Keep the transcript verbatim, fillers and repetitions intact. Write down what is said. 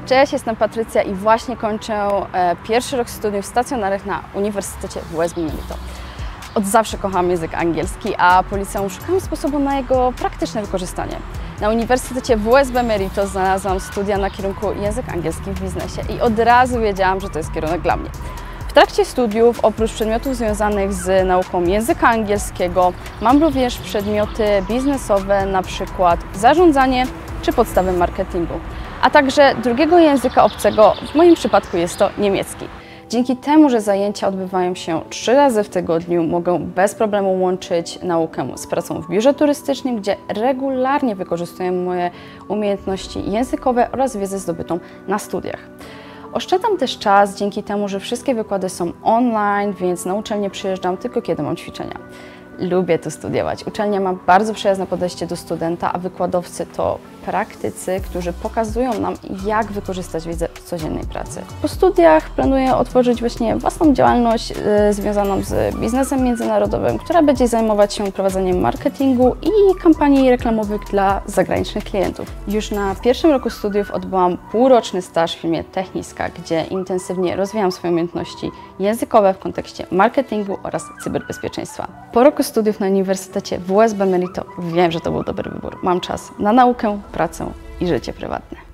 Cześć, jestem Patrycja i właśnie kończę e, pierwszy rok studiów stacjonarnych na Uniwersytecie w West Merito. Od zawsze kocham język angielski, a po liceum szukam sposobu na jego praktyczne wykorzystanie. Na Uniwersytecie w West Merito znalazłam studia na kierunku język angielski w biznesie i od razu wiedziałam, że to jest kierunek dla mnie. W trakcie studiów, oprócz przedmiotów związanych z nauką języka angielskiego, mam również przedmioty biznesowe, na przykład zarządzanie czy podstawy marketingu, a także drugiego języka obcego, w moim przypadku jest to niemiecki. Dzięki temu, że zajęcia odbywają się trzy razy w tygodniu, mogę bez problemu łączyć naukę z pracą w biurze turystycznym, gdzie regularnie wykorzystuję moje umiejętności językowe oraz wiedzę zdobytą na studiach. Oszczędzam też czas dzięki temu, że wszystkie wykłady są online, więc na uczelnię przyjeżdżam tylko kiedy mam ćwiczenia. Lubię tu studiować. Uczelnia ma bardzo przyjazne podejście do studenta, a wykładowcy to praktycy, którzy pokazują nam, jak wykorzystać wiedzę w codziennej pracy. Po studiach planuję otworzyć właśnie własną działalność yy, związaną z biznesem międzynarodowym, która będzie zajmować się prowadzeniem marketingu i kampanii reklamowych dla zagranicznych klientów. Już na pierwszym roku studiów odbyłam półroczny staż w firmie Techniska, gdzie intensywnie rozwijam swoje umiejętności językowe w kontekście marketingu oraz cyberbezpieczeństwa. Po roku studiów na Uniwersytecie w West Merito wiem, że to był dobry wybór. Mam czas na naukę, pracę i życie prywatne.